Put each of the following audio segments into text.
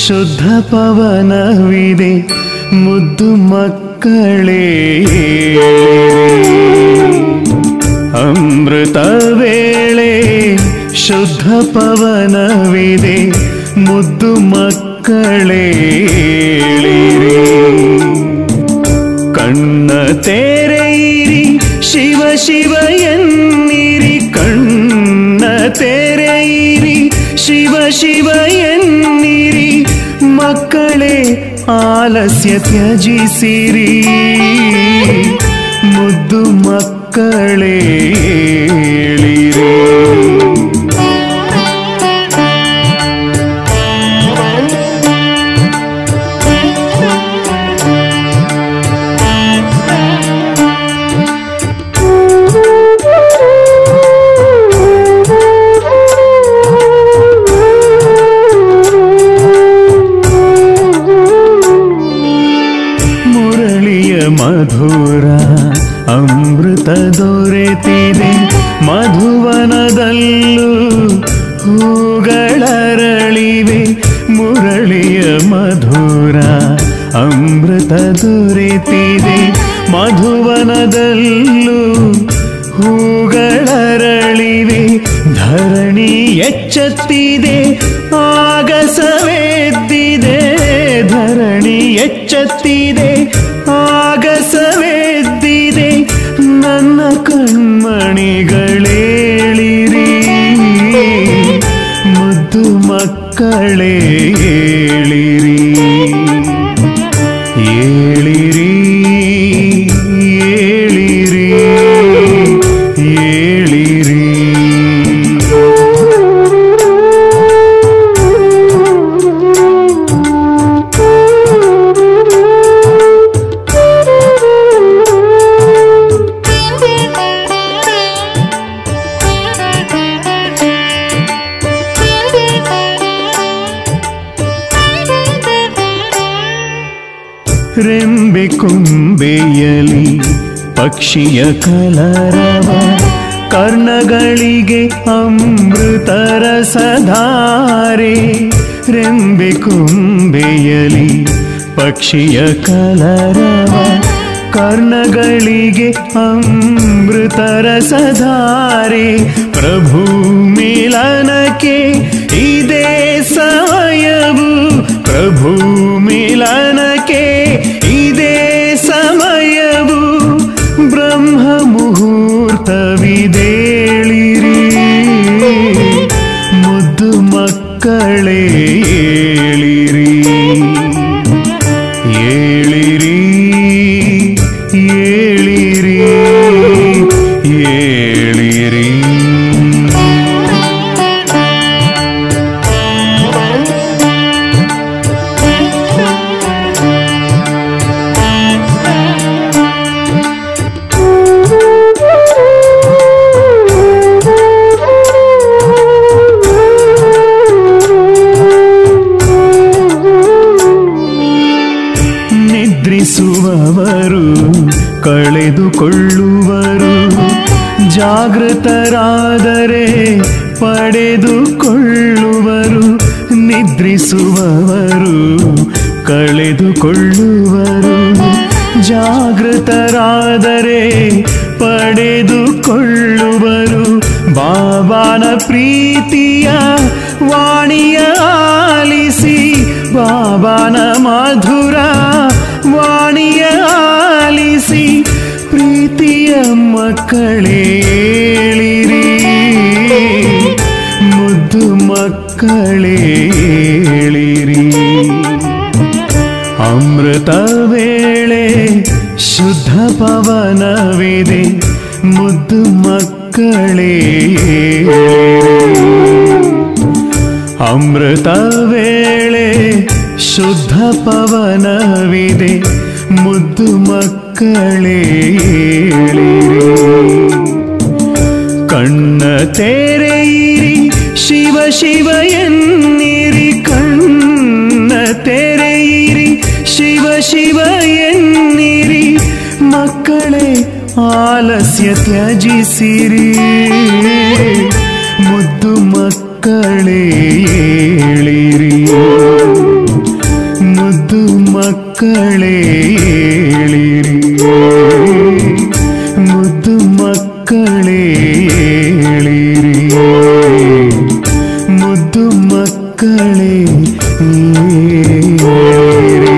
ಶುದ್ಧ ಪವನವಿದೆ ಮುದ್ದು ಮಕ್ಕಳೇ ಅಮೃತ ವೇಳೆ ಶುದ್ಧ ಪವನವಿದೆ ಮುದ್ದು ಮಕ್ಕಳೇ ಕಣ್ಣ ತೆರೆಯಿರಿ ಶಿವ ಶಿವ ಎನ್ನಿರಿ ಕಣ್ಣ ತೆರೆಯಿರಿ ಶಿವ ಶಿವ ಎನ್ನಿರಿ ಮಕ್ಕಳೇ ಆಲಸ್ಯ ತ್ಯಜಿಸಿರಿ ಮುದ್ದು ಮಕ್ಕಳೇ ಏಳಿರಿ ಮಧುರ ಅಮೃತ ದೊರೆತಿದೆ ಮಧುವನದಲ್ಲೂ ಹೂಗಳರಳಿವೆ ಮುರಳಿಯ ಮಧುರ ಅಮೃತ ದೊರೆತಿದೆ ಮಧುವನದಲ್ಲೂ ಹೂಗಳರಳಿವೆ ಧರಣಿ ಎಚ್ಚತ್ತಿದೆ ಆಗಸವೆದ್ದಿದೆ ಧರಣಿ ಎಚ್ಚತ್ತಿದೆ ಆಗಸವೆದ್ದಿದೆ ನನ್ನ ಕಣ್ಮಣಿಗಳೇಳಿರಿ ಮುದ್ದು ಮಕ್ಕಳೇ ಏಳಿರಿ ಏಳಿರಿ ಏಳಿರಿ ಏಳಿರಿ ರೆಂಬೆ ಕೊಂಬೆಯಲಿ ಪಕ್ಷಿಯ ಕಲರವ ಕರ್ಣಗಳಿಗೆ ಅಮೃತರಸಧಾರೆ ರೆಂಬೆ ಕೊಂಬೆಯಲಿ ಪಕ್ಷಿಯ ಕಲರವ ಕರ್ಣಗಳಿಗೆ ಅಮೃತರಸಧಾರೆ ಪ್ರಭು ಮಿಲನಕ್ಕೆ ಇದೇ ಸಮಯವು ಪ್ರಭು ಮಿಲನಕ್ಕೆ ಇದೇ ಸಮಯವು ಬ್ರಹ್ಮ ಮುಹೂರ್ತವಿದೇಳಿರಿ ಮುದ್ದು ಮಕ್ಕಳೇ ಏಳಿರಿ ಏಳಿರಿ ಏಳಿರಿ ಏಳಿರಿ ನಿದ್ರಿಸುವವರು ಕಳೆದುಕೊಳ್ಳುವರು ಜಾಗೃತರಾದರೆ ಪಡೆದುಕೊಳ್ಳುವರು ನಿದ್ರಿಸುವವರು ಕಳೆದುಕೊಳ್ಳುವರು ಜಾಗೃತರಾದರೆ ಪಡೆದುಕೊಳ್ಳುವರು ಬಾಬಾನ ಪ್ರೀತಿಯ ವಾಣಿಯ ಆಲಿಸಿ ಬಾಬಾನ ಮಧುರ ವಾಣಿಯ ಆಲಿಸಿ ಪ್ರೀತಿಯ ಮಕ್ಕಳೇಳಿರಿ ಮುದ್ದು ಮಕ್ಕಳೇಳಿರಿ ಅಮೃತ ವೇಳೆ ಶುದ್ಧ ಪವನವಿದೆ ಮುದ್ದು ಮಕ್ಕಳೇ ಅಮೃತ ವೇಳೆ ಶುದ್ಧ ಪವನವಿದೆ ಮುದ್ದು ಮಕ್ಕಳೇ ಕಣ್ಣ ತೆರೆಯಿರಿ ಶಿವ ಶಿವ ಎನ್ನಿರಿ ಕಣ್ಣ ತೆರೆಯಿರಿ ಶಿವ ಶಿವ ಎನ್ನಿರಿ ಮಕ್ಕಳೇ ಆಲಸ್ಯ ತ್ಯಜಿಸಿರಿ ಮುದ್ದು ಮಕ್ಕಳೇ ಏಳಿರಿ ಮಕ್ಕಳೇ ಏಳಿರಿ, ಮುದ್ದು ಮಕ್ಕಳೇ ಏಳಿರಿ, ಮುದ್ದು ಮಕ್ಕಳೇ ಏಳಿರಿ.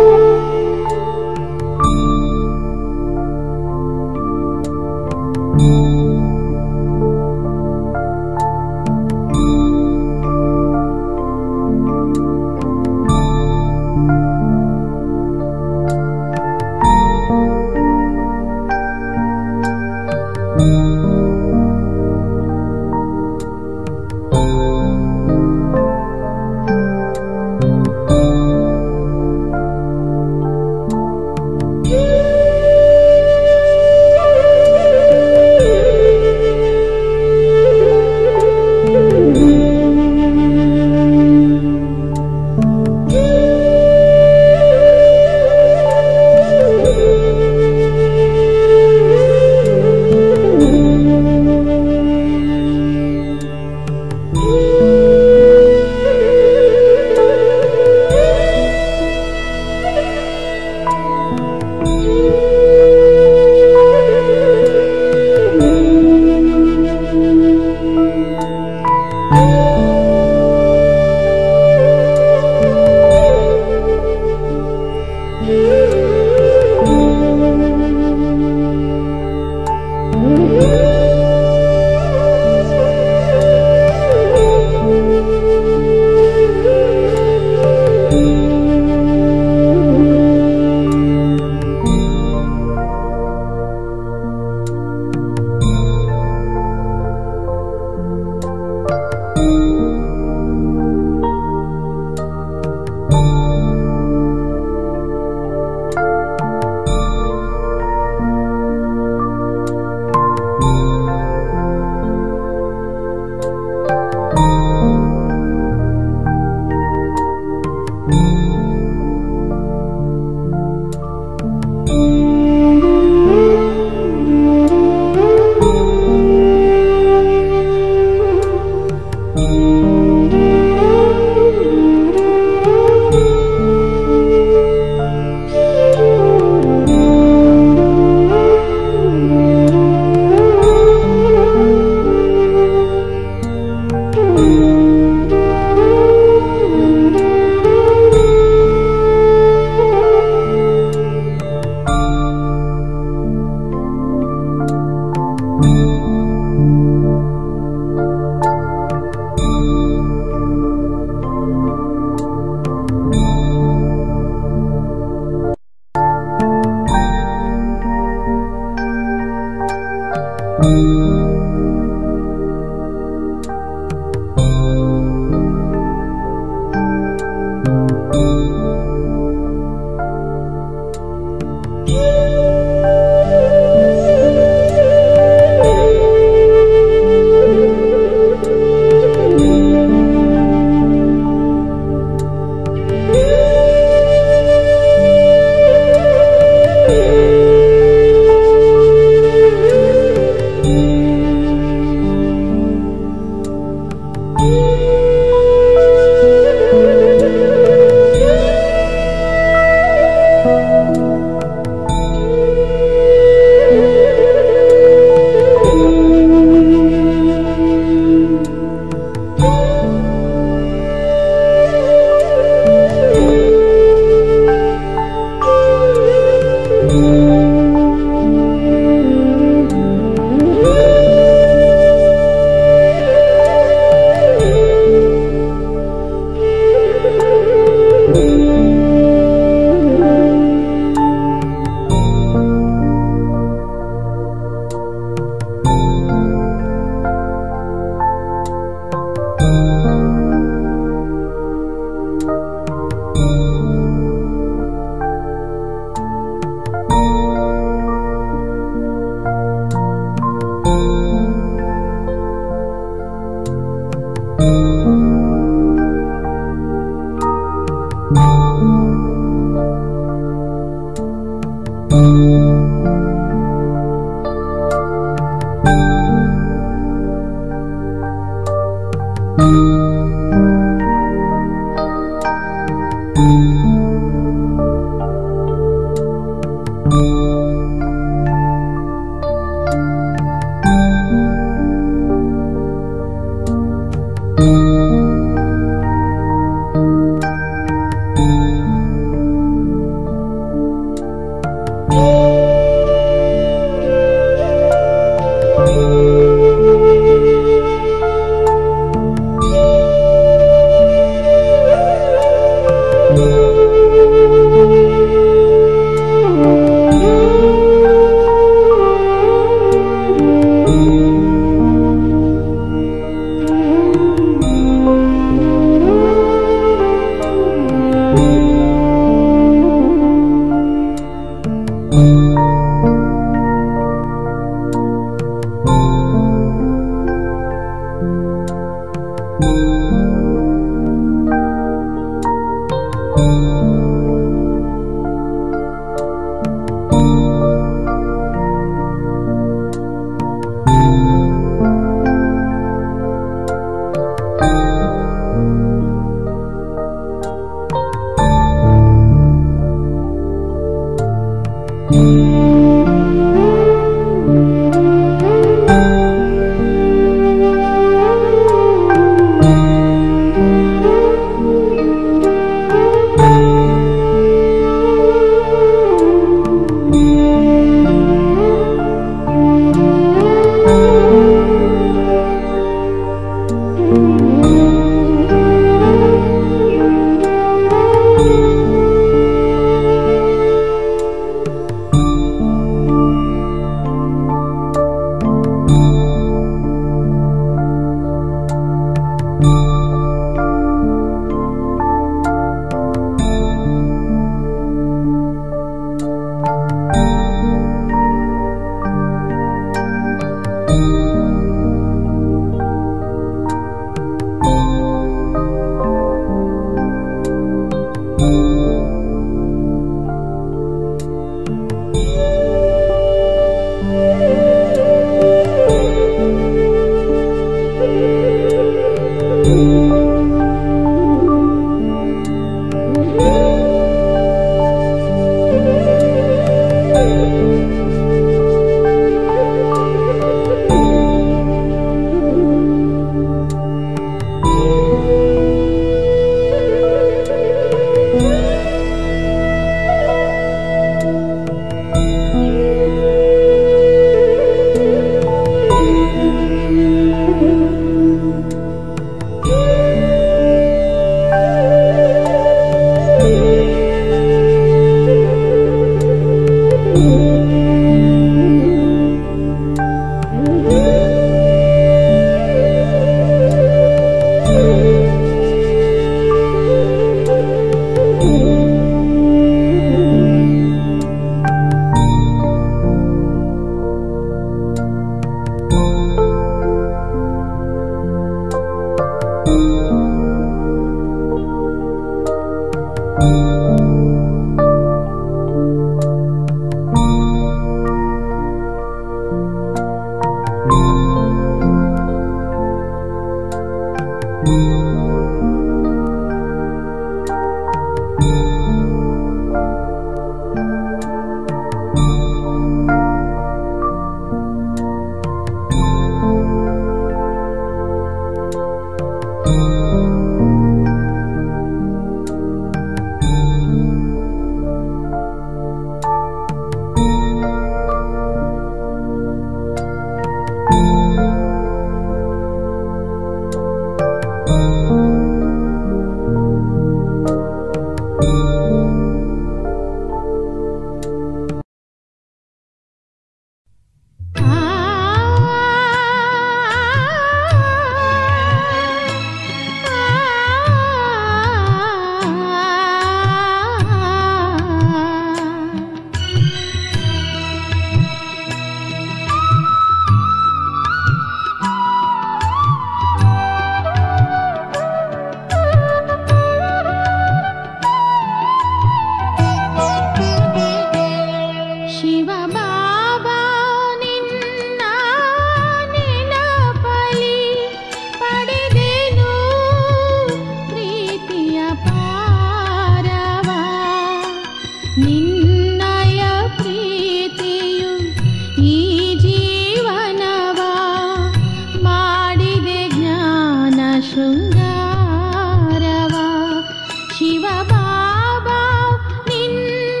ಶೃಂಗಾರವ ಶಿವ ಬಾಬಾ ನಿನ್ನ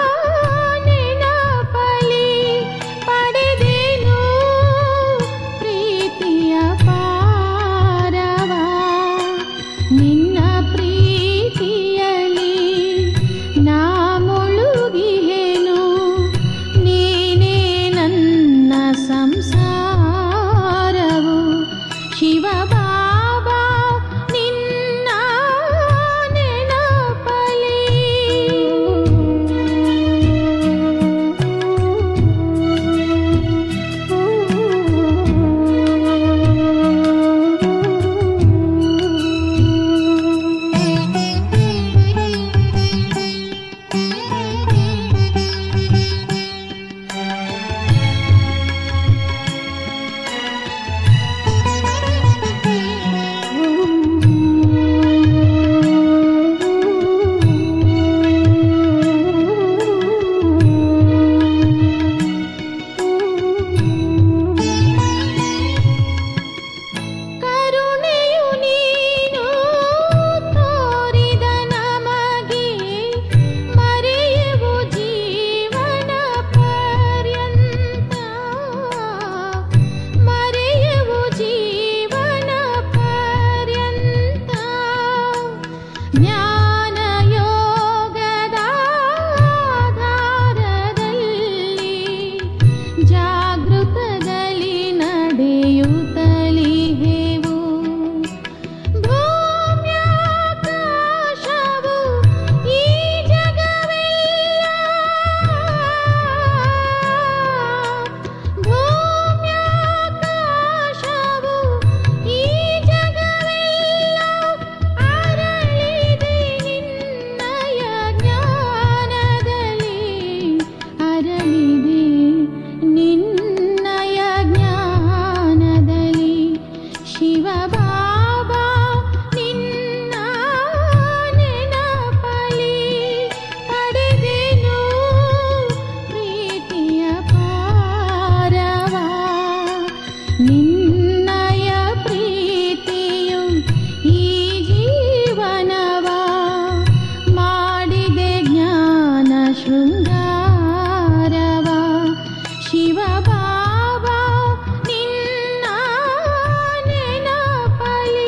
ನೆನಪಲಿ ಪಡೆದೆನು ಪ್ರೀತಿಯ ಪಾರವ ನಿನ್ನ ಪ್ರೀತಿಯಲಿ ನಾ ಮುಳುಗಿಹೆನು ನೀನೇ ನನ್ನ ಸಂಸಾರವು ಶಿವ ಬಾಬಾ ನಿನ್ನ ನೆನಪಲಿ ಕರುಣೆಯು ನೀನು ತೋರಿದ ನಮಗೆ ಮರೆಯುವು ಜೀವನ ಪರ್ಯಂತ ಮರೆಯುವು ಜೀವನ ಪರ್ಯಂತ ಜ್ಞಾನ ಯೋಗದ ಆಧಾರದಲ್ಲಿ ಜಾಗೃತದಲ್ಲಿ ನಡೆಯುತ್ತಲಿಹೆವು ಭೂಮ್ಯಾಕಾಶವು ಈ ಜಗವೆಲ್ಲ ಭೂಮ್ಯಾಕಾಶವು ಈ ಜಗವೆಲ್ಲ ಅರಳಿದೆ ನಿನ್ನಯ ಜ್ಞಾನದಲ್ಲಿ ಅರಳಿದೆ ನಿನ್ನಯ ಜ್ಞಾನದಲ್ಲಿ ಶಿವ ಬಾಬಾ ನಿನ್ನ ನೆನಪಲಿ ಪಡೆದೆನು ಪ್ರೀತಿಯ ಪಾರವ ನಿನ್ನಯ ಪ್ರೀತಿಯು ಈ ಜೀವನವ ಮಾಡಿದೆ ಜ್ಞಾನ ಶೃಂಗಾರವ ಶಿವ ಬಾಬಾ ನಿನ್ನ ನೆನಪಲಿ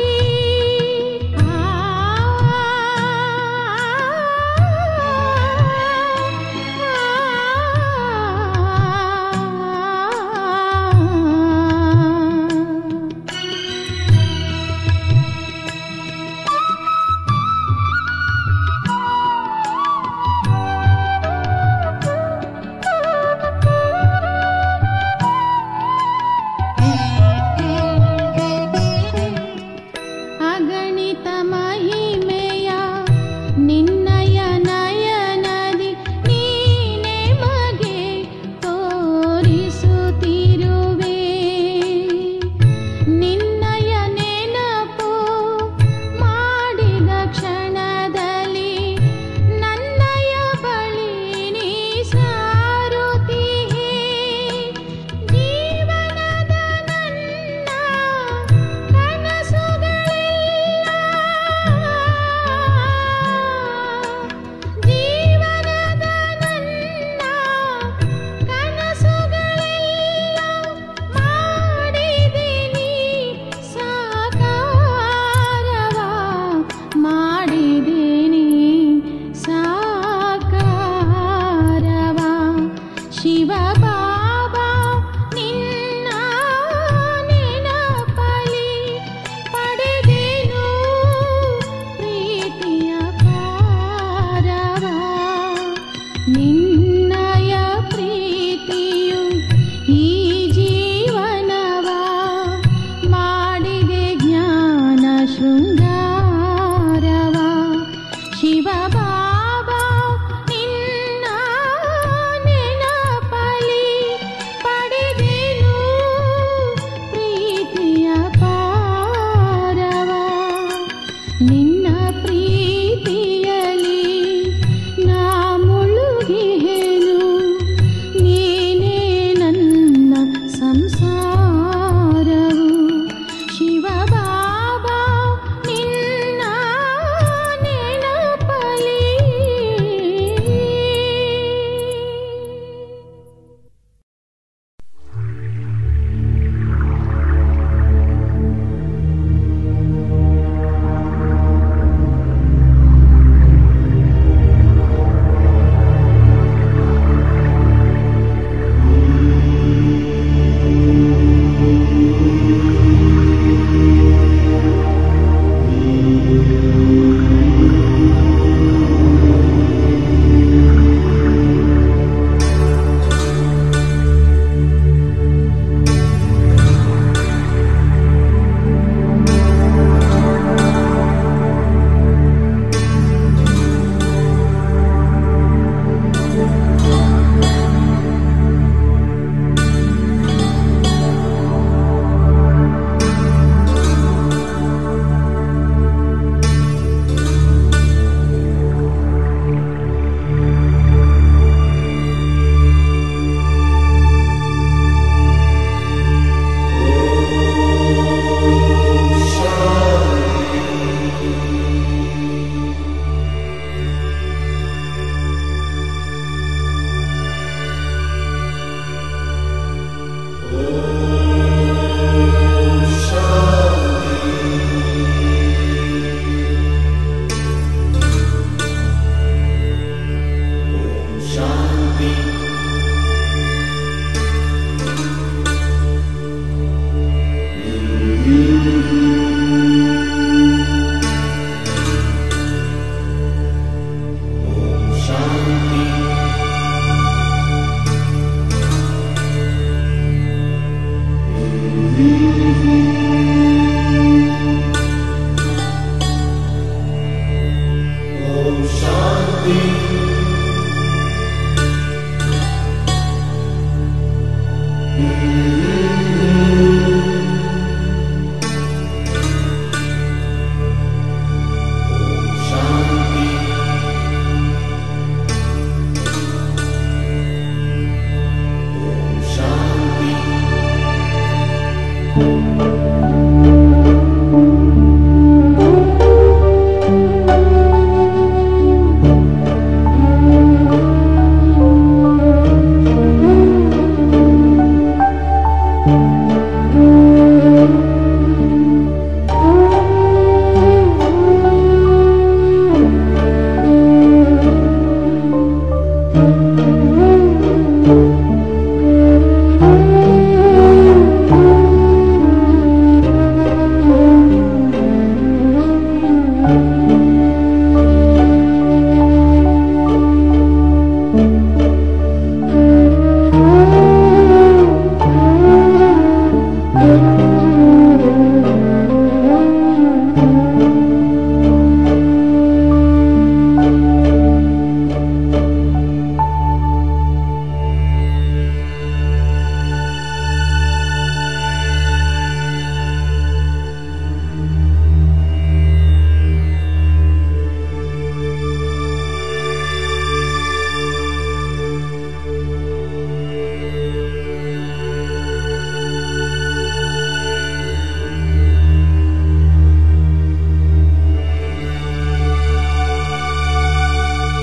ಅಗಣಿತ ಮಹಿಮೆಯ ನಿನ್ನಯ ನಯನದಿ ನೀನೆ ಮಗೆ ತೋರಿಸುತ್ತಿರುವೆ ನಿನ್ನಯ ನೆನಪು ಮಾಡಿದ ಕ್ಷಣದಲ್ಲಿ ನನ್ನಯ ಬಳಿ ನೀ ಸಾರುತ್ತಿಹೆ ಜೀವನದ ನನ್ನ ಕನಸುಗಳೆಲ್ಲ ಜೀವನದ ನನ್ನ ಕನಸುಗಳೆಲ್ಲ ಮಾಡಿದೆ ನೀ ಸಾಕಾರವ ಮಾಡಿದೆ ನೀ ಸಾಕಾರವ ಶಿವ ಬಾಬಾ ನಿನ್ನ ನೆನಪಲಿ ಪಡೆದೆನು ಪ್ರೀತಿಯ ಪಾರವ ನಿನ್ನಯ ಪ್ರೀತಿಯು ಈ ಜೀವನವ ಮಾಡಿದೆ ಜ್ಞಾನ ಶೃಂಗಾರವ ಶಿವ ಬಾಬಾ ನಿನ್ನ ನೆನಪಲಿ ಪಡೆದೆನು ಪ್ರೀತಿಯ ಪಾರವ ನಿನ್ನ ಪ್ರೀತಿಯಲಿ ನಾ ಮುಳುಗಿಹೆನು ನೀನೇ ನನ್ನ ಸಂಸಾರವು ಶಿವ ಬಾಬಾ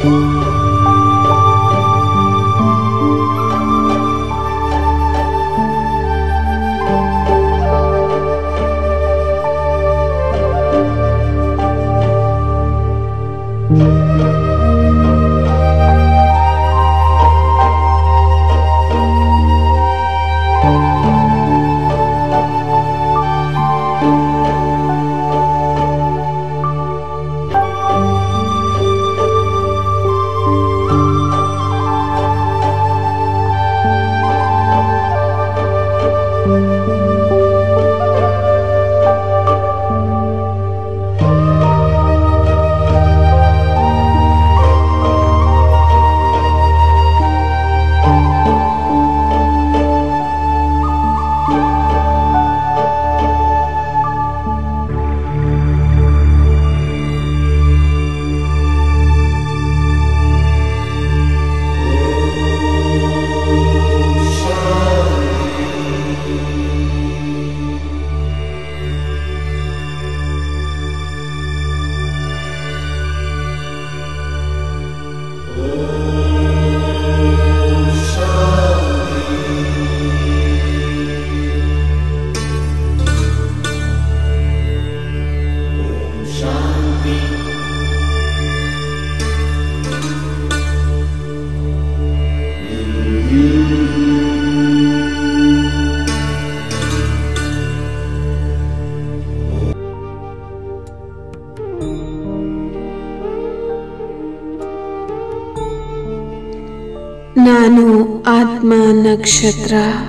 ನಾನು ಆತ್ಮ ನಕ್ಷತ್ರ.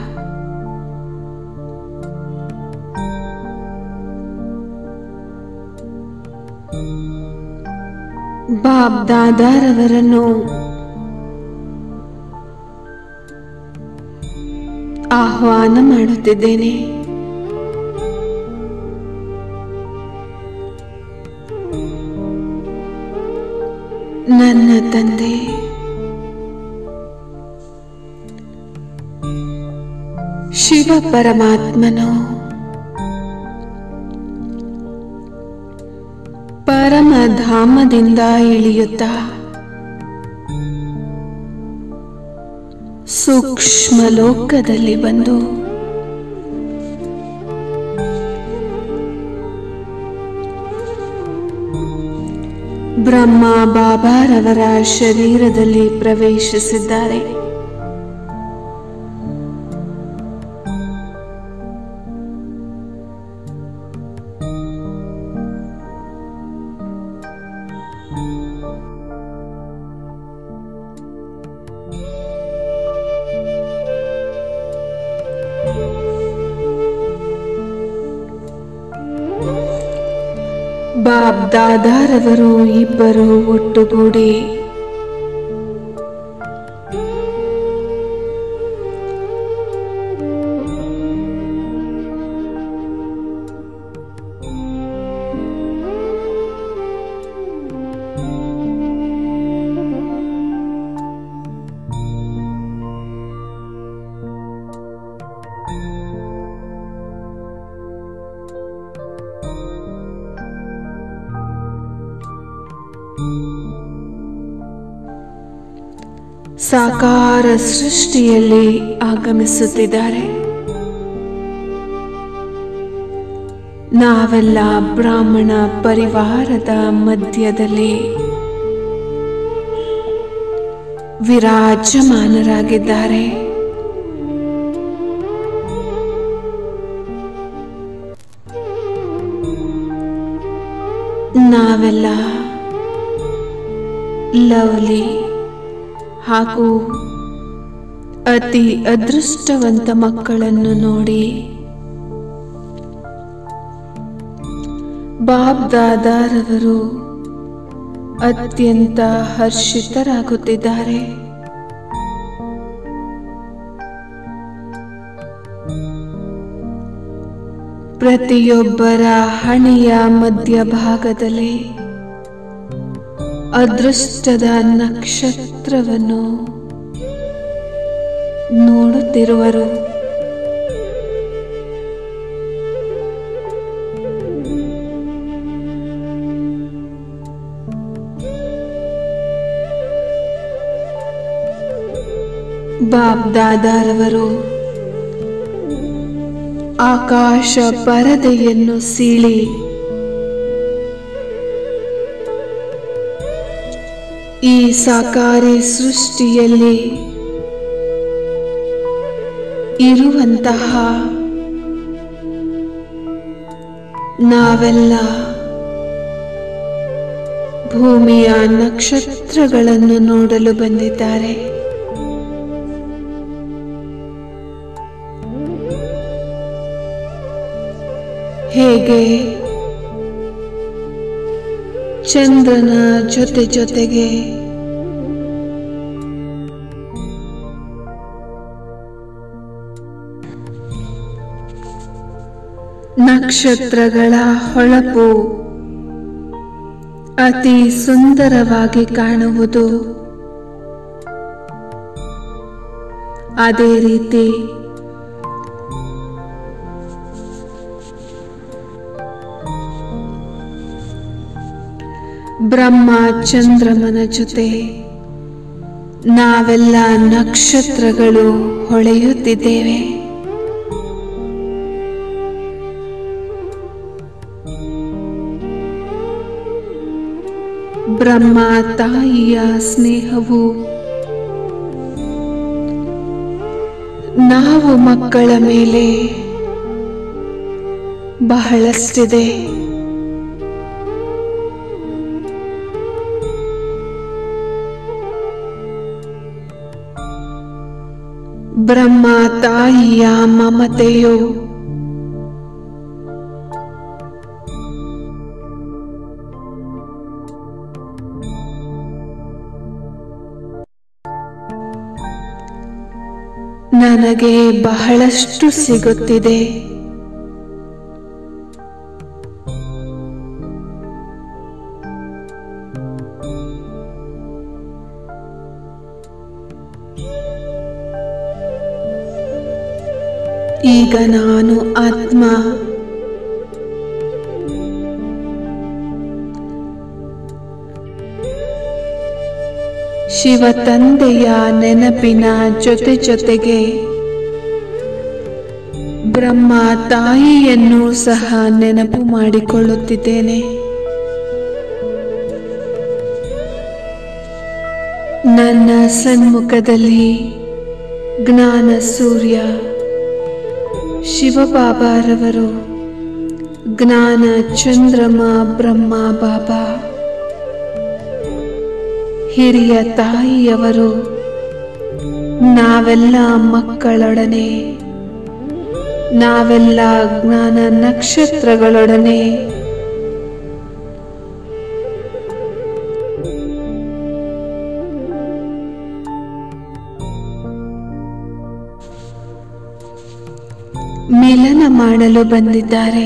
ಬಾಬ್ ದಾದಾರವರನ್ನು ಆಹ್ವಾನ ಮಾಡುತ್ತಿದ್ದೇನೆ. ನನ್ನ ತಂದೆ ಶಿವ ಪರಮಾತ್ಮನು ಪರಮಧಾಮದಿಂದ ಇಳಿಯುತ್ತಾ ಸೂಕ್ಷ್ಮ ಲೋಕದಲ್ಲಿ ಬಂದು ಬ್ರಹ್ಮ ಬಾಬಾರವರ ಶರೀರದಲ್ಲಿ ಪ್ರವೇಶಿಸಿದ್ದಾರೆ. ಬಾಬ್ ದಾದಾರವರು ಇಬ್ಬರು ಒಟ್ಟುಗೂಡಿ ಸಾಕಾರ ಸೃಷ್ಟಿಯಲ್ಲಿ ಆಗಮಿಸುತ್ತಿದ್ದಾರೆ. ನಾವೆಲ್ಲ ಬ್ರಾಹ್ಮಣ ಪರಿವಾರದ ಮಧ್ಯದಲ್ಲಿ ವಿರಾಜಮಾನರಾಗಿದ್ದಾರೆ. ನಾವೆಲ್ಲ ಲವ್ಲಿ ಹಾಗೂ ಅತಿ ಅದೃಷ್ಟವಂತ ಮಕ್ಕಳನ್ನು ನೋಡಿ ಬಾಬ್ ದಾದಾರವರು ಅತ್ಯಂತ ಹರ್ಷಿತರಾಗುತ್ತಿದ್ದಾರೆ. ಪ್ರತಿಯೊಬ್ಬರ ಹಣೆಯ ಮಧ್ಯಭಾಗದಲ್ಲಿ ಅದೃಷ್ಟದ ನಕ್ಷತ್ರವನ್ನು ನೋಡುತ್ತಿರುವರು. ಬಾಪ್ ದಾದಾರವರು ಆಕಾಶ ಪರದೆಯನ್ನು ಸೀಳಿ ಈ ಸಾಕಾರಿ ಸೃಷ್ಟಿಯಲ್ಲಿ ಇರುವಂತಹ ನಾವೆಲ್ಲ ಭೂಮಿಯ ನಕ್ಷತ್ರಗಳನ್ನು ನೋಡಲು ಬಂದಿದ್ದಾರೆ. ಹೇಗೆ ಚಂದ್ರನ ಜೊತೆಗೆ ನಕ್ಷತ್ರಗಳ ಹೊಳಪು ಅತಿ ಸುಂದರವಾಗಿ ಕಾಣುವುದು, ಅದೇ ರೀತಿ ಬ್ರಹ್ಮ ಚಂದ್ರಮನ ಜೊತೆ ನಾವೆಲ್ಲ ನಕ್ಷತ್ರಗಳು ಹೊಳೆಯುತ್ತಿದ್ದೇವೆ. ಬ್ರಹ್ಮ ತಾಯಿಯ ಸ್ನೇಹವು ನಾವು ಮಕ್ಕಳ ಮೇಲೆ ಬಹಳಷ್ಟಿದೆ. ಬ್ರಹ್ಮ ತಾಯಿಯ ಮಮತೆಯು ನನಗೆ ಬಹಳಷ್ಟು ಸಿಗುತ್ತಿದೆ. ಈಗ ನಾನು ಆತ್ಮ ಶಿವ ತಂದೆಯ ನೆನಪಿನ ಜೊತೆಗೆ ಬ್ರಹ್ಮ ತಾಯಿಯನ್ನು ಸಹ ನೆನಪು ಮಾಡಿಕೊಳ್ಳುತ್ತಿದ್ದೇನೆ. ನನ್ನ ಸನ್ಮುಖದಲ್ಲಿ ಜ್ಞಾನ ಸೂರ್ಯ ಶಿವಬಾಬಾರವರು, ಜ್ಞಾನ ಚಂದ್ರಮ ಬ್ರಹ್ಮ ಬಾಬಾ, ಹಿರಿಯ ತಾಯಿಯವರು, ನಾವೆಲ್ಲ ಮಕ್ಕಳೊಡನೆ, ನಾವೆಲ್ಲ ಜ್ಞಾನ ನಕ್ಷತ್ರಗಳೊಡನೆ ಮಿಲನ ಮಾಡಲು ಬಂದಿದ್ದಾರೆ.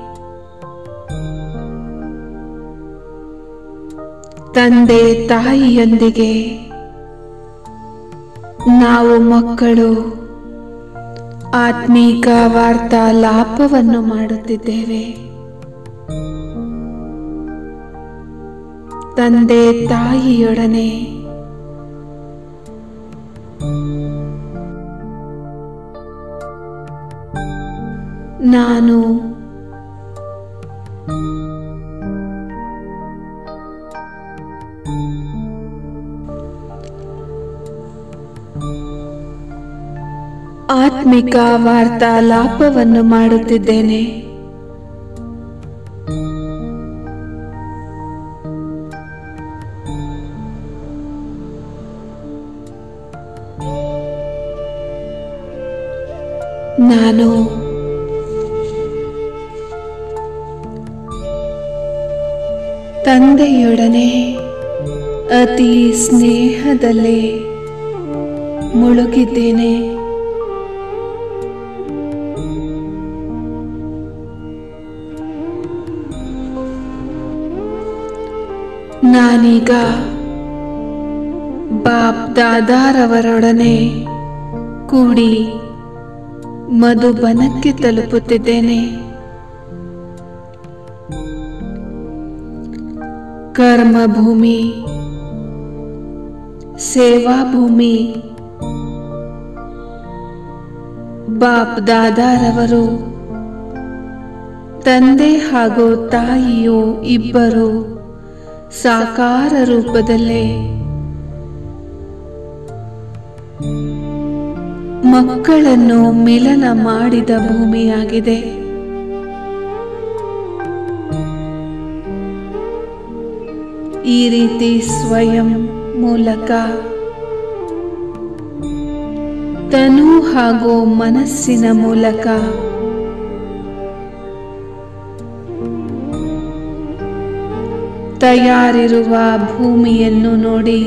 ತಂದೆ ತಾಯಿಯೊಂದಿಗೆ ನಾವು ಮಕ್ಕಳು ಆತ್ಮೀಕ ವಾರ್ತಾಲಾಪವನ್ನು ಮಾಡುತ್ತಿದ್ದೇವೆ. ತಂದೆ ತಾಯಿಯೊಡನೆ ನಾನು ಆತ್ಮಿಕ ವಾರ್ತಾಲಾಪವನ್ನು ಮಾಡುತ್ತಿದ್ದೇನೆ. ನಾನು ತಂದೆಯೊಡನೆ ಅತಿ ಸ್ನೇಹದಲ್ಲಿ ಮುಳುಗಿದ್ದೇನೆ. ನಾನೀಗ ಬಾಪ್ ದಾದಾರವರೊಡನೆ ಕೂಡಿ ಮಧುಬನಕ್ಕೆ ತಲುಪುತ್ತಿದ್ದೇನೆ. ಕರ್ಮಭೂಮಿ, ಸೇವಾ ಭೂಮಿ ಬಾಪ್ ದಾದಾರವರು ತಂದೆ ಹಾಗೂ ತಾಯಿಯು ಇಬ್ಬರು ಸಾಕಾರ ರೂಪದಲ್ಲೇ ಮಕ್ಕಳನ್ನು ಮಿಲನ ಮಾಡಿದ ಭೂಮಿಯಾಗಿದೆ. ಈ ರೀತಿ ಸ್ವಯಂ ಮೂಲಕ ತನು ಹಾಗೂ ಮನಸ್ಸಿನ ಮೂಲಕ ತಯಾರಿರುವ ಭೂಮಿಯನ್ನು ನೋಡಿ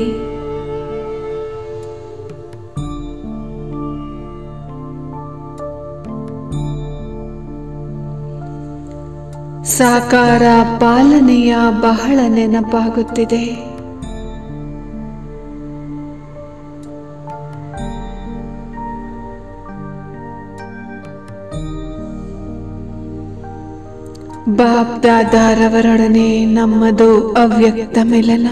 ಸಾಕಾರ ಪಾಲನೆಯ ಬಹಳ ನೆನಪಾಗುತ್ತಿದೆ. ಬಾಪ್ ದಾದಾರವರೊಡನೆ ನಮ್ಮದು ಅವ್ಯಕ್ತ ಮಿಲನ.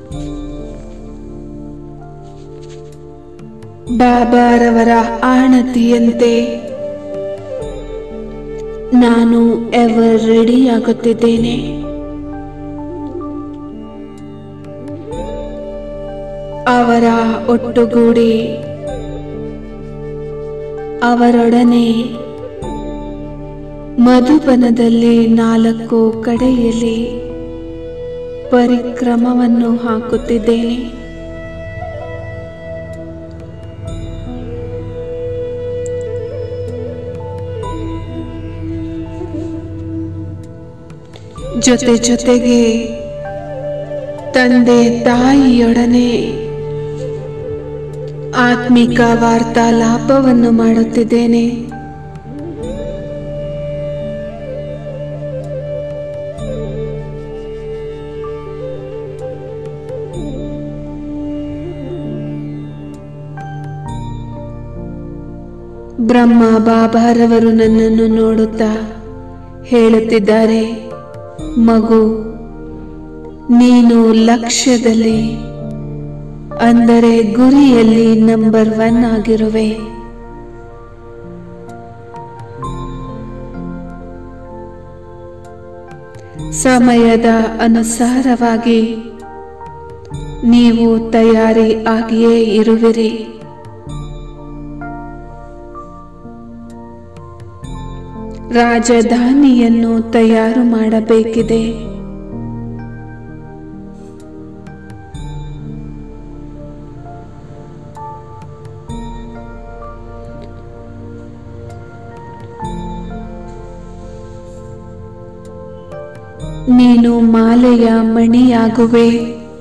ಬಾಬಾರವರ ಆಣತಿಯಂತೆ ನಾನು ಎವರ್ ರೆಡಿಯಾಗುತ್ತಿದ್ದೇನೆ. ಅವರ ಒಟ್ಟುಗೂಡಿ ಅವರೊಡನೆ ಮಧುಬನದಲ್ಲಿ 4 ಕಡೆಯಲ್ಲಿ ಪರಿಕ್ರಮವನ್ನು ಹಾಕುತ್ತಿದ್ದೇನೆ. ಜೊತೆಗೆ ತಂದೆ ತಾಯಿಯೊಡನೆ ಆತ್ಮಿಕ ವಾರ್ತಾಲಾಪವನ್ನು ಮಾಡುತ್ತಿದ್ದೇನೆ. ಬ್ರಹ್ಮ ಬಾಬಾರವರು ನನ್ನನ್ನು ನೋಡುತ್ತಾ ಹೇಳುತ್ತಿದ್ದಾರೆ, ಮಗು, ನೀನು ಲಕ್ಷ್ಯದಲ್ಲಿ ಅಂದರೆ ಗುರಿಯಲ್ಲಿ ನಂಬರ್ 1 ಆಗಿರುವೆ. ಸಮಯದ ಅನುಸಾರವಾಗಿ ನೀವು ತಯಾರಿ ಆಗಿಯೇ ಇರುವಿರಿ. ರಾಜಧಾನಿಯನ್ನು ತಯಾರು ಮಾಡಬೇಕಿದೆ. ನೀನು ಮಾಲೆಯ ಮಣಿಯಾಗುವೆ.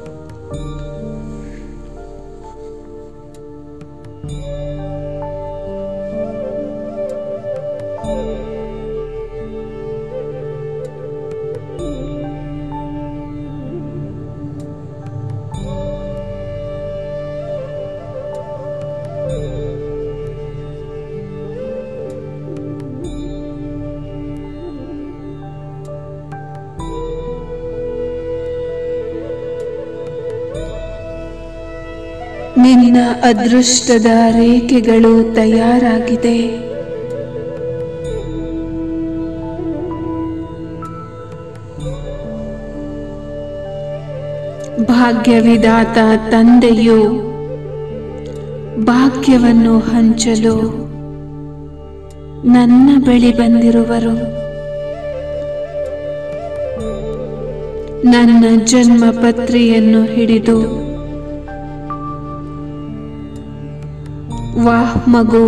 ನಿನ್ನ ಅದೃಷ್ಟದ ರೇಖೆಗಳು ತಯಾರಾಗಿದೆ. ಭಾಗ್ಯವಿದಾತ ತಂದೆಯು ಭಾಗ್ಯವನ್ನು ಹಂಚಲು ನನ್ನ ಬಳಿ ಬಂದಿರುವರು. ನನ್ನ ಜನ್ಮ ಪತ್ರಿಯನ್ನು ಹಿಡಿದು, ವಾಹ್ ಮಗು,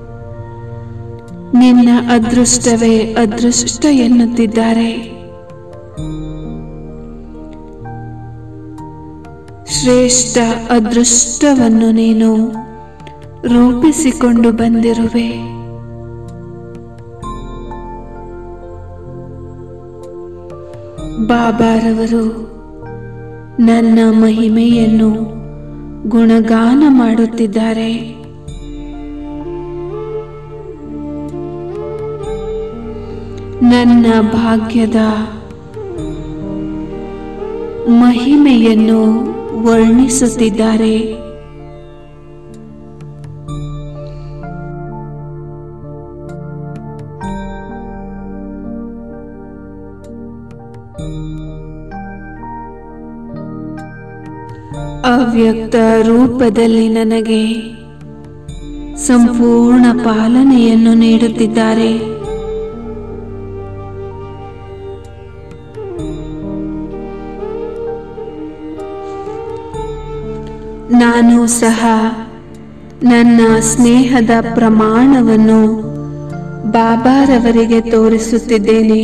ನಿನ್ನ ಅದೃಷ್ಟವೇ ಅದೃಷ್ಟ ಎನ್ನುತ್ತಿದ್ದಾರೆ. ಶ್ರೇಷ್ಠ ಅದೃಷ್ಟವನ್ನು ನೀನು ರೂಪಿಸಿಕೊಂಡು ಬಂದಿರುವೆ. ಬಾಬಾರವರು ನನ್ನ ಮಹಿಮೆಯನ್ನು ಗುಣಗಾನ ಮಾಡುತ್ತಿದ್ದಾರೆ. ನನ್ನ ಭಾಗ್ಯದ ಮಹಿಮೆಯನ್ನು ವರ್ಣಿಸುತ್ತಿದ್ದಾರೆ. ಅವ್ಯಕ್ತ ರೂಪದಲ್ಲಿ ನನಗೆ ಸಂಪೂರ್ಣ ಪಾಲನೆಯನ್ನು ನೀಡುತ್ತಿದ್ದಾರೆ. ನಾನು ಸಹ ನನ್ನ ಸ್ನೇಹದ ಪ್ರಮಾಣವನ್ನು ಬಾಬಾರವರಿಗೆ ತೋರಿಸುತ್ತಿದ್ದೇನೆ.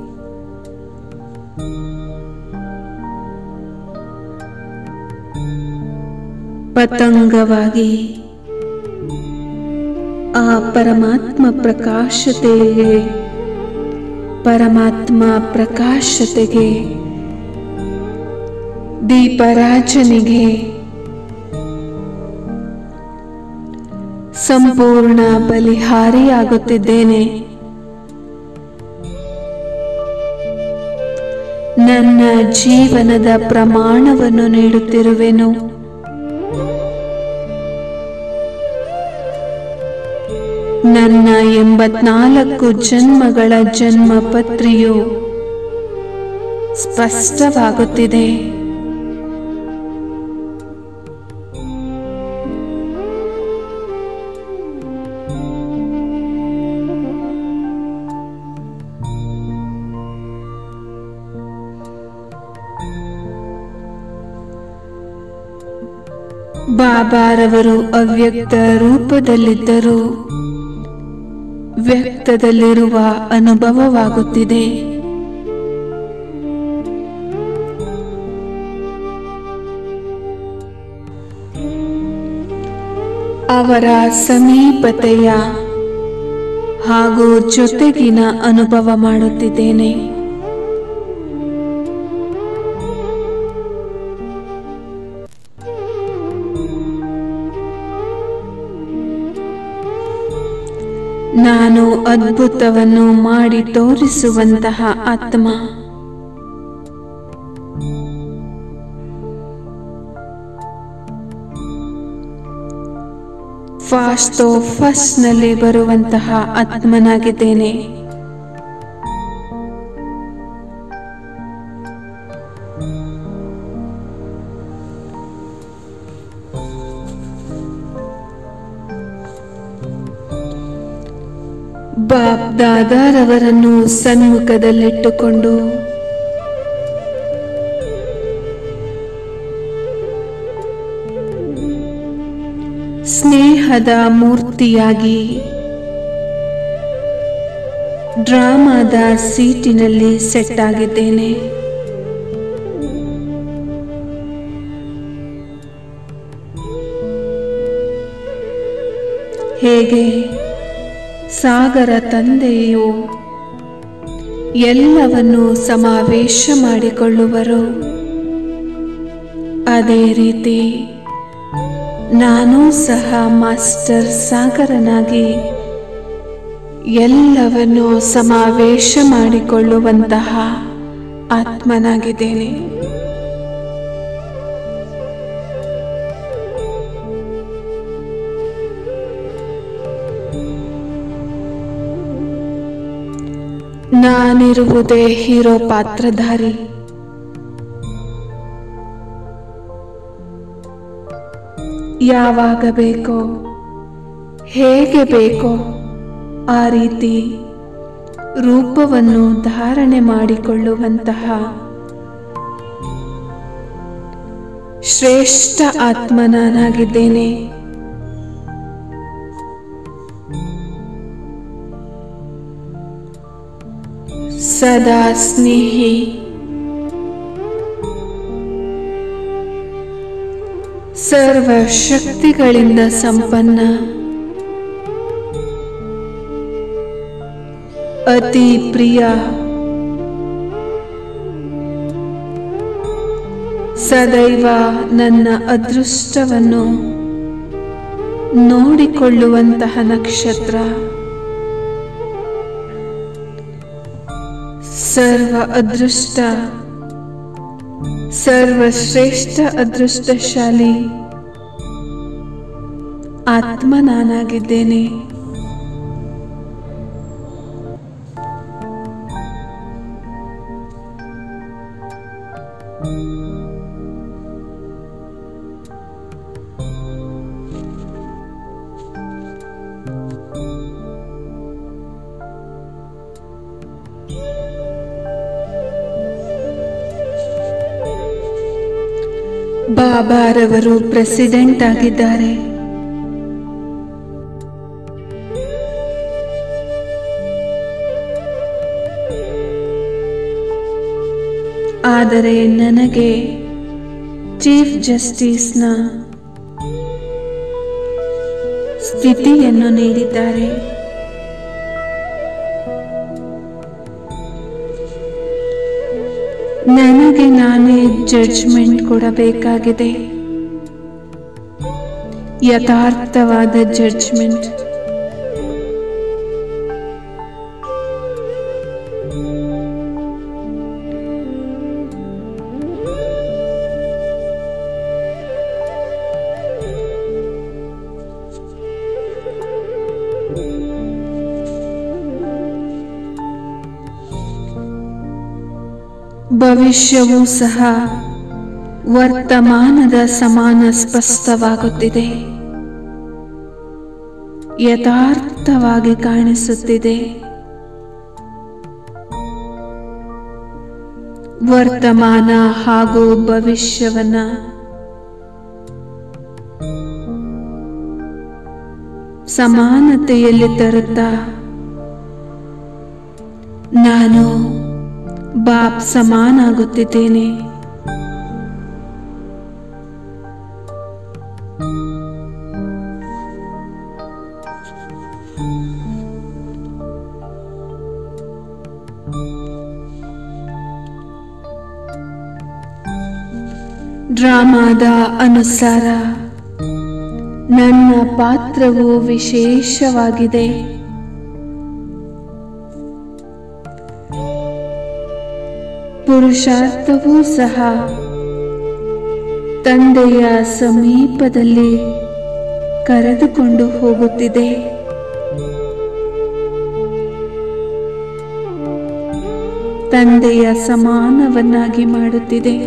ಪತಂಗವಾಗಿ ಆ ಪರಮಾತ್ಮ ಪ್ರಕಾಶತೆಗೆ ದೀಪರಾಜನಿಗೆ ಸಂಪೂರ್ಣ ಬಲಿಹಾರಿಯಾಗುತ್ತಿದ್ದೇನೆ. ನನ್ನ ಜೀವನದ ಪ್ರಮಾಣವನ್ನು ನೀಡುತ್ತಿರುವೆನು. ನನ್ನ 84 ಜನ್ಮಗಳ ಜನ್ಮಪತ್ರಿಯು ಸ್ಪಷ್ಟವಾಗುತ್ತಿದೆ. ಬಾಬಾರವರು ಅವ್ಯಕ್ತ ರೂಪದಲ್ಲಿದ್ದರೂ ವ್ಯಕ್ತದಲ್ಲಿರುವ ಅನುಭವವಾಗುತ್ತಿದೆ. ಅವರ ಸಮೀಪತೆಯ ಹಾಗೂ ಜೊತೆಗಿನ ಅನುಭವ ಮಾಡುತ್ತಿದ್ದೇನೆ. ನಾನು ಅದ್ಭುತವನ್ನು ಮಾಡಿ ತೋರಿಸುವಂತಹ ಆತ್ಮ. ಫಸ್ಟ್ನಲ್ಲಿ ಬರುವಂತಹ ಆತ್ಮನಾಗಿದ್ದೇನೆ. ಬಾಬ್ ದಾದಾರವರನ್ನು ಸನ್ಮುಖದಲ್ಲಿಟ್ಟುಕೊಂಡು ಸ್ನೇಹದ ಮೂರ್ತಿಯಾಗಿ ಡ್ರಾಮಾದ ಸೀಟಿನಲ್ಲಿ ಸೆಟ್ ಆಗಿದ್ದೇನೆ. ಹೇಗೆ ಸಾಗರ ತಂದೆಯು ಎಲ್ಲವನ್ನು ಸಮಾವೇಶ ಮಾಡಿಕೊಳ್ಳುವರು, ಅದೇ ರೀತಿ ನಾನು ಸಹ ಮಾಸ್ಟರ್ ಸಾಗರನಾಗಿ ಎಲ್ಲವನ್ನು ಸಮಾವೇಶ ಮಾಡಿಕೊಳ್ಳುವಂತಹ ಆತ್ಮನಾಗಿದ್ದೇನೆ. ನಾನಿರುವುದೇ ಹೀರೋ ಪಾತ್ರಧಾರಿ. ಯಾವಾಗ ಬೇಕೋ ಹೇಗೆ ಬೇಕೋ ಆ ರೀತಿ ರೂಪವನ್ನು ಧಾರಣೆ ಮಾಡಿಕೊಳ್ಳುವಂತಹ ಶ್ರೇಷ್ಠ ಆತ್ಮ ನಾನಾಗಿದ್ದೇನೆ. ಸದಾ ಸ್ನೇಹಿ, ಸರ್ವ ಶಕ್ತಿಗಳಿಂದ ಸಂಪನ್ನ, ಅತಿ ಪ್ರಿಯ, ಸದೈವ ನನ್ನ ಅದೃಷ್ಟವನ್ನು ನೋಡಿಕೊಳ್ಳುವಂತಹ ನಕ್ಷತ್ರ, ಸರ್ವ ಅದೃಷ್ಟ, ಸರ್ವಶ್ರೇಷ್ಠ ಅದೃಷ್ಟಶಾಲಿ ಆತ್ಮ ನಾನಾಗಿದ್ದೇನೆ. ಬಾಬಾರವರು ಪ್ರೆಸಿಡೆಂಟ್ ಆಗಿದ್ದಾರೆ. ಆದರೆ ನನಗೆ ಚೀಫ್ ಜಸ್ಟಿಸ್ನ ಸ್ಥಿತಿಯನ್ನು ನೀಡಿದ್ದಾರೆ. ನನಗೆ ನಾನೇ ಜಡ್ಜ್ಮೆಂಟ್ ಕೊಡಬೇಕಾಗಿದೆ, ಯಥಾರ್ಥವಾದ ಜಡ್ಜ್ಮೆಂಟ್. ಭವಿಷ್ಯವೂ ಸಹ ವರ್ತಮಾನದ ಸಮಾನ ಸ್ಪಷ್ಟವಾಗುತ್ತಿದೆ, ಯಥಾರ್ಥವಾಗಿ ಕಾಣಿಸುತ್ತಿದೆ. ವರ್ತಮಾನ ಹಾಗೂ ಭವಿಷ್ಯವನ್ನ ಸಮಾನತೆಯಲ್ಲಿ ತರುತ್ತಾ ನಾನು ಬಾಪ್ ಸಮಾನಾಗುತ್ತಿದ್ದೇನೆ. ಡ್ರಾಮಾದ ಅನುಸಾರ ನನ್ನ ಪಾತ್ರವು ವಿಶೇಷವಾಗಿದೆ. ಪುರುಷಾರ್ಥವೂ ಸಹ ತಂದೆಯ ಸಮೀಪದಲ್ಲಿ ಕರೆದುಕೊಂಡು ಹೋಗುತ್ತಿದೆ. ತಂದೆಯ ಸಮಾನವನ್ನಾಗಿ ಮಾಡುತ್ತಿದೆ.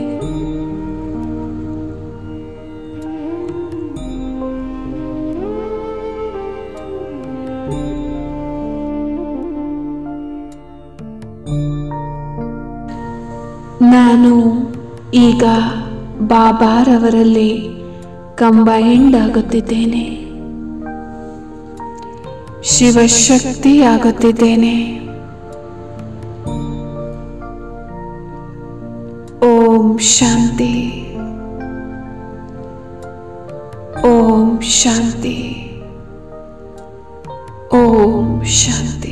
ನಾನು ಈಗ ಬಾಬಾರವರಲ್ಲಿ ಕಂಬೈಂಡ್ ಆಗುತ್ತಿದ್ದೇನೆ, ಶಿವಶಕ್ತಿ ಆಗುತ್ತಿದ್ದೇನೆ. ಓಂ ಶಾಂತಿ, ಓಂ ಶಾಂತಿ, ಓಂ ಶಾಂತಿ.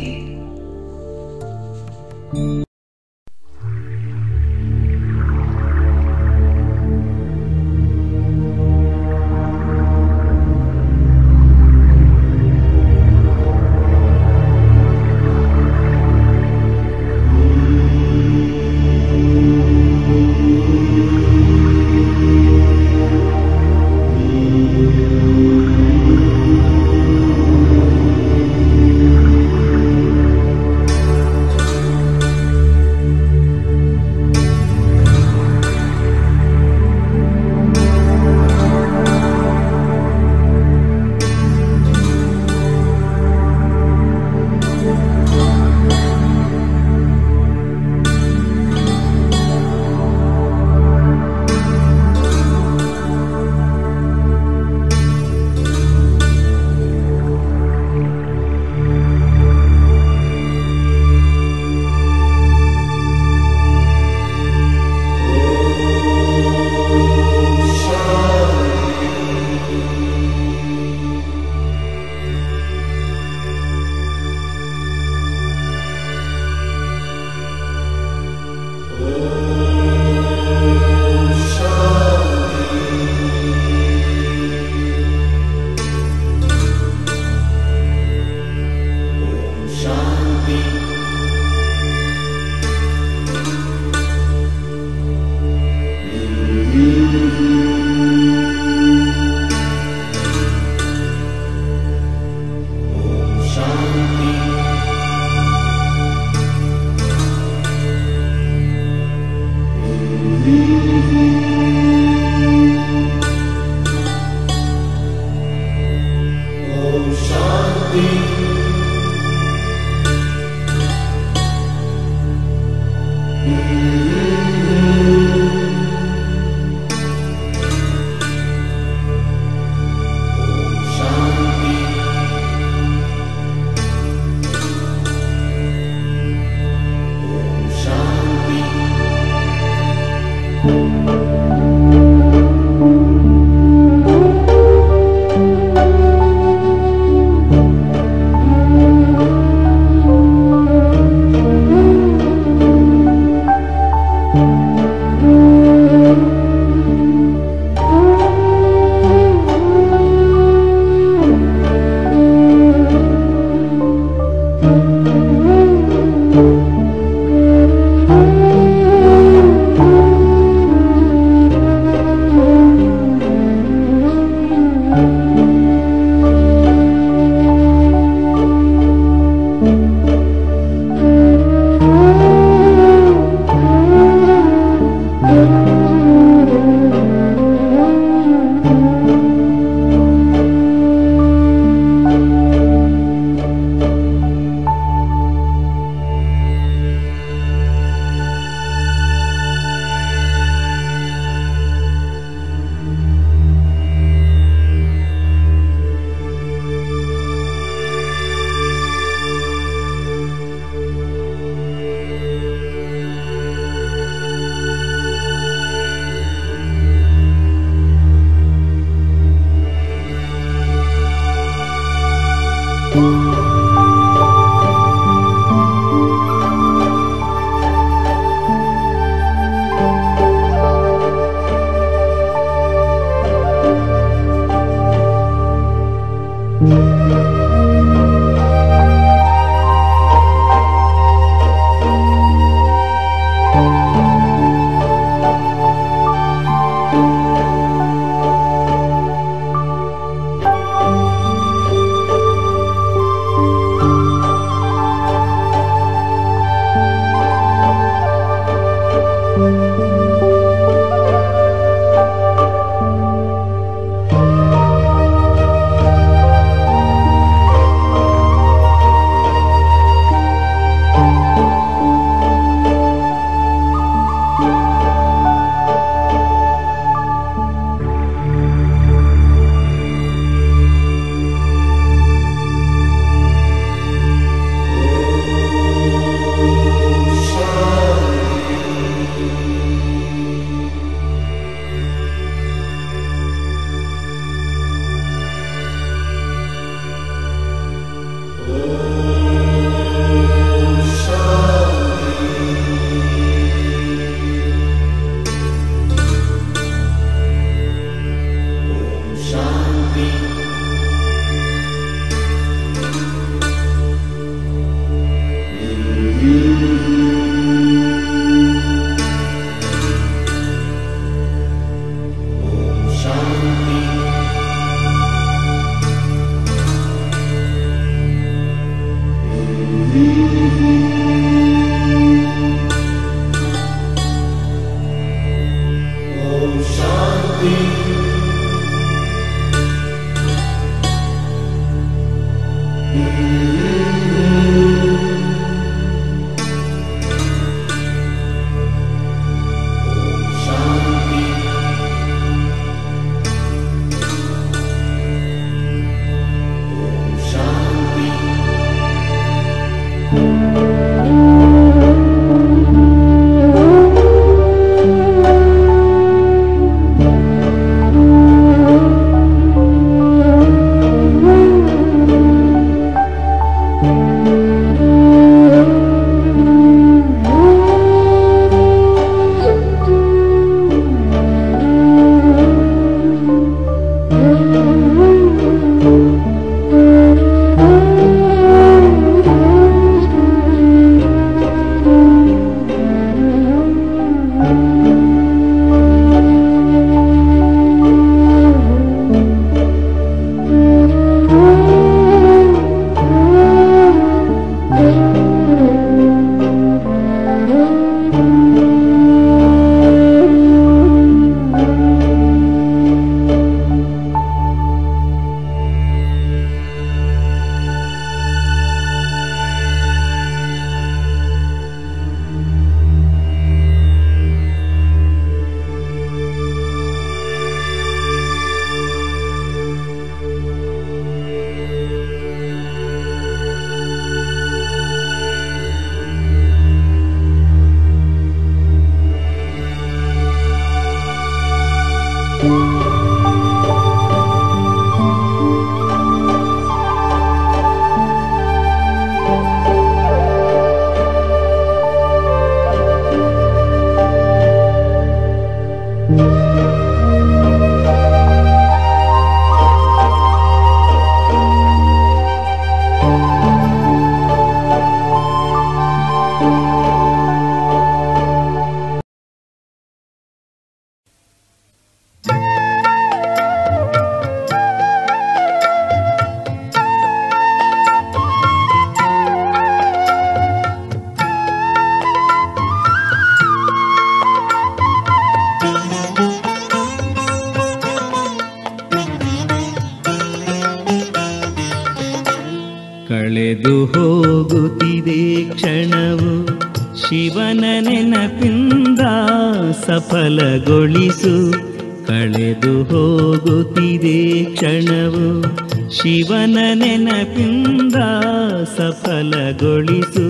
ಸಫಲಗೊಳಿಸು ಕಳೆದು ಹೋಗುತ್ತಿದೆ ಕ್ಷಣವು ಶಿವನ ನೆನಪಿಂದ ಸಫಲಗೊಳಿಸು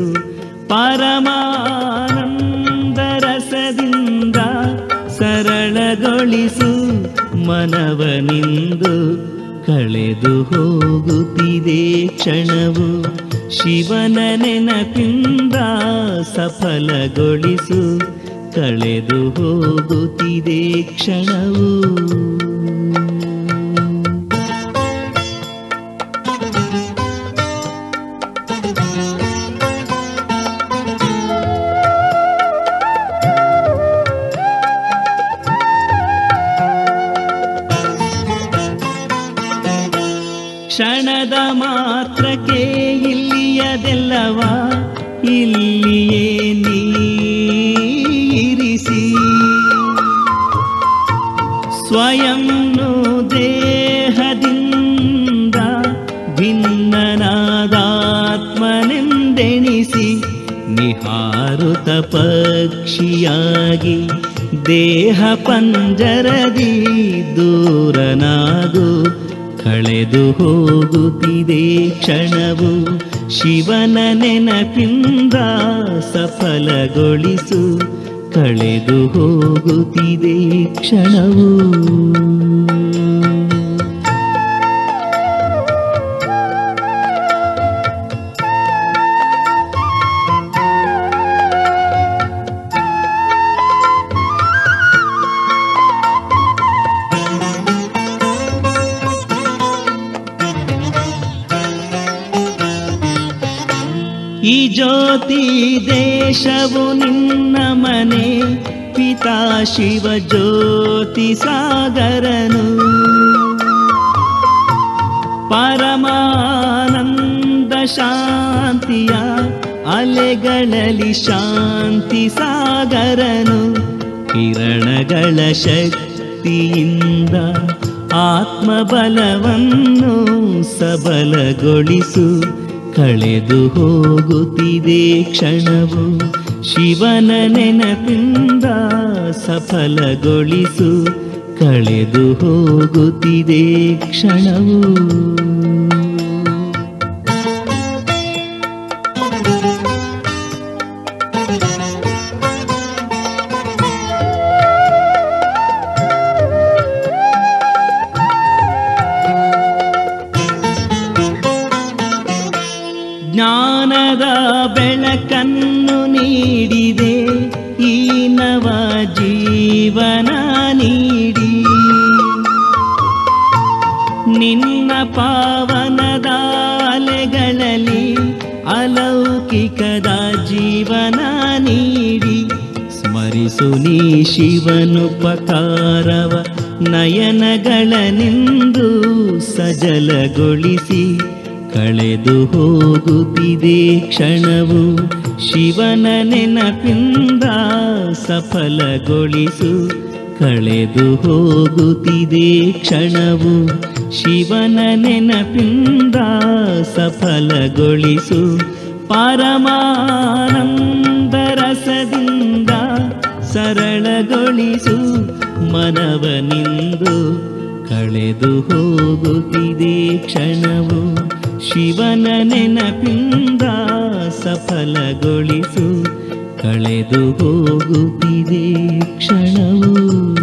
ಪರಮಾನಂದ ರಸದಿಂದ ಸರಳಗೊಳಿಸು ಮನವನಿಂದು ಕಳೆದು ಹೋಗುತ್ತಿದೆ ಕ್ಷಣವು ಶಿವನ ನೆನಪಿಂದ ಸಫಲಗೊಳಿಸು ಕಳೆದು ಹೋಗುತ್ತಿದೆ ಕ್ಷಣವು ಕ್ಷಣದ ಮಾತ್ರಕ್ಕೆ ಇಲ್ಲಿಯದೆಲ್ಲವ ಇಲ್ಲಿಯೇ ನೀರಿಸಿ ಸ್ವಯಂನು ದೇಹದಿಂದ ಭಿನ್ನನಾದಾತ್ಮನೆಂದೆಣಿಸಿ ನಿಹಾರುತ ಪಕ್ಷಿಯಾಗಿ ದೇಹ ಪಂಜರದಿ ದೂರನಾಗು ಕಳೆದು ಹೋಗುತ್ತಿದೆ ಕ್ಷಣವು ಶಿವನ ನೆನಪಿಂದ ಸಫಲಗೊಳಿಸು ಕಳೆದು ಹೋಗುತ್ತಿದೆ ಕ್ಷಣವು ಈ ಜ್ಯೋತಿ ದೇಶವು ನಿನ್ನ ಮನೆ ಪಿತಾ ಶಿವ ಜ್ಯೋತಿ ಸಾಗರನು ಪರಮಾನಂದ ಶಾಂತಿಯ ಅಲೆಗಳಲ್ಲಿ ಶಾಂತಿ ಸಾಗರನು ಕಿರಣಗಳ ಶಕ್ತಿಯಿಂದ ಆತ್ಮಬಲವನ್ನು ಸಬಲಗೊಳಿಸು ಕಳೆದು ಹೋಗುತ್ತಿದೆ ಕ್ಷಣವು ಶಿವನ ನೆನಪಿಂದ ಸಫಲಗೊಳಿಸು ಕಳೆದು ಹೋಗುತ್ತಿದೆ ಕ್ಷಣವು ಜ್ಞಾನದ ಬೆಳಕನ್ನು ನೀಡಿದೆ ಈ ನವ ಜೀವನ ನೀಡಿ ನಿನ್ನ ಪಾವನದ ಅಲೆಗಳಲ್ಲಿ ಅಲೌಕಿಕದ ಜೀವನ ನೀಡಿ ಸ್ಮರಿಸು ನೀ ಶಿವನುಪಕಾರವ ನಯನಗಳನೆಂದು ಸಜಲಗೊಳಿಸಿ ಕಳೆದು ಹೋಗುತ್ತಿದೆ ಕ್ಷಣವು ಶಿವನ ನೆನಪಿಂದ ಸಫಲಗೊಳಿಸು ಕಳೆದು ಹೋಗುತ್ತಿದೆ ಕ್ಷಣವು ಶಿವನ ನೆನಪಿಂದ ಸಫಲಗೊಳಿಸು ಪರಮಾನಂದ ರಸದಿಂದ ಸರಳಗೊಳಿಸು ಮನವನಿಂದು ಕಳೆದು ಹೋಗುತ್ತಿದೆ ಕ್ಷಣವು ಶಿವನ ನೆನಪಿಂದ ಸಫಲಗೊಳಿಸು ಕಳೆದು ಹೋಗುತ್ತಿದೆ ಕ್ಷಣವು